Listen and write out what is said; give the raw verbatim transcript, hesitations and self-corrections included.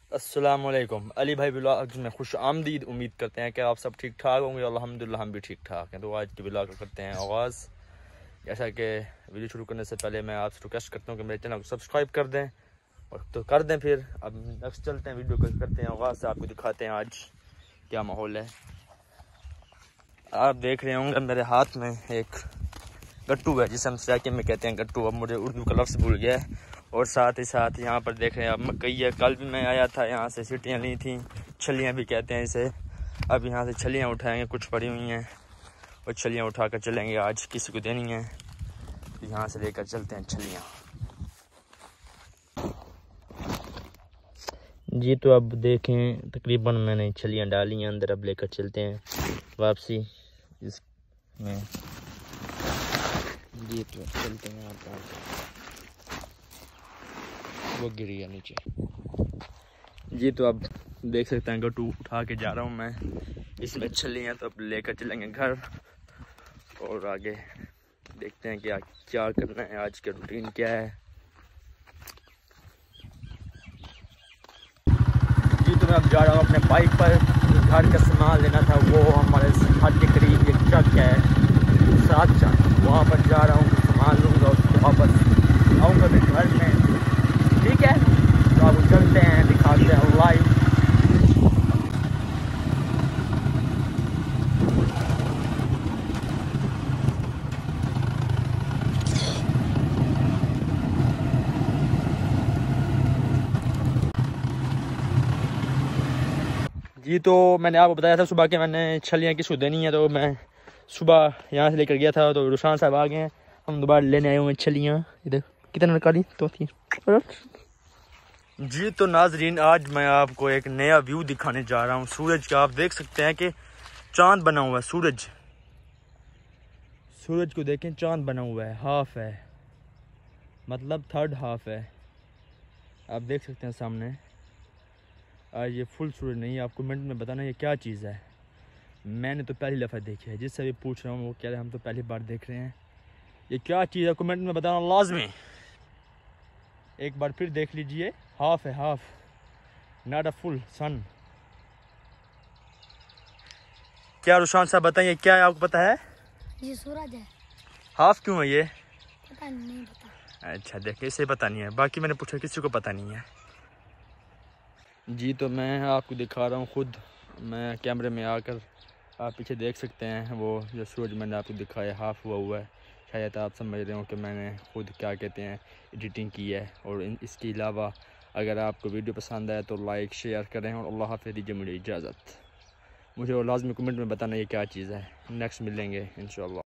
अस्सलामुअलैकुम अली भाई ब्लॉग में खुश आमदीद। उम्मीद करते हैं कि आप सब ठीक ठाक होंगे। अल्हम्दुलिल्लाह हम भी ठीक ठाक हैं। तो आज के ब्लॉग करते हैं आगाज़। जैसा कि वीडियो शुरू करने से पहले मैं आपसे रिक्वेस्ट करता हूँ कि मेरे चैनल को सब्सक्राइब कर दें और तो कर दें। फिर अब नेक्स्ट चलते हैं, वीडियो को करते हैं आगाज़ से। आपको दिखाते हैं आज क्या माहौल है। आप देख रहे होंगे मेरे हाथ में एक गट्टू है जिसे हम सराइके में कहते हैं गट्टू। अब मुझे उर्दू का लफ्ज़ भूल गया है। और साथ ही साथ यहाँ पर देख रहे हैं अब मकई है। कल भी मैं आया था, यहाँ से सीटियाँ ली थी, छलियाँ भी कहते हैं इसे। अब यहाँ से छलियाँ उठाएंगे, कुछ पड़ी हुई हैं और छलियाँ उठा कर चलेंगे। आज किसी को देनी है तो यहाँ से लेकर चलते हैं छलियाँ जी। तो अब देखें तकरीबन मैंने छलियाँ डाली हैं अंदर। अब लेकर चलते हैं वापसी इसमें जी। तो चलते हैं आप वो गिर गया नीचे जी। तो अब देख सकते हैं गट्टू उठा के जा रहा हूँ मैं, इसमें छलियाँ। तो अब लेकर चलेंगे घर और आगे देखते हैं क्या क्या करना है, आज का रूटीन क्या है जी। तो मैं अब जा रहा हूँ अपने बाइक पर। घर का सामान लेना था, वो हमारे घर के करीब एक ट्रक है, सात ट्रक, वहाँ पर जा रहा हूँ, सामान लूँगा, उसके वापस आऊँगा फिर घर में। ठीक है, तो अब चलते हैं, दिखाते हैं लाइव। जी तो मैंने आपको बताया था सुबह के मैंने छलियाँ किसको देनी है। तो मैं सुबह यहाँ से लेकर गया था, तो रुशान साहब आ गए हैं, हम दोबारा लेने आए हुए हैं छलियाँ। इधर कितना निकाली तो थी जी। तो नाजरीन आज मैं आपको एक नया व्यू दिखाने जा रहा हूँ सूरज का। आप देख सकते हैं कि चांद बना हुआ है। सूरज सूरज को देखें, चांद बना हुआ है, हाफ है, मतलब थर्ड हाफ है। आप देख सकते हैं सामने। आज ये फुल सूरज नहीं है। आपको मिनट में बताना ये क्या चीज़ है। मैंने तो पहली दफ़ा देखी है, जिससे भी पूछ रहा हूँ वो कह रहे हैं हम तो पहली बार देख रहे हैं। ये क्या चीज़ है कमेंट में बताना लाजमी। एक बार फिर देख लीजिए, हाफ है, half, not a full sun. क्या रुशान साहब बताइए क्या है, आपको पता है? ये सूरज है। हाफ क्यों है ये? पता नहीं पता। अच्छा देखिए, इसे पता नहीं है, बाकी मैंने पूछा किसी को पता नहीं है जी। तो मैं आपको दिखा रहा हूँ खुद, मैं कैमरे में आकर। आप पीछे देख सकते हैं वो जो सूरज मैंने आपको दिखाया हाफ हुआ हुआ है। शायद आप समझ रहे हो कि मैंने खुद क्या कहते हैं एडिटिंग की है। और इसके अलावा अगर आपको वीडियो पसंद आए तो लाइक शेयर करें और अल्लाह हाफ़िज़। दीजिए मुझे इजाज़त। मुझे वो लाजमी कमेंट में बताना ये क्या चीज़ है। नेक्स्ट मिलेंगे इंशाअल्लाह।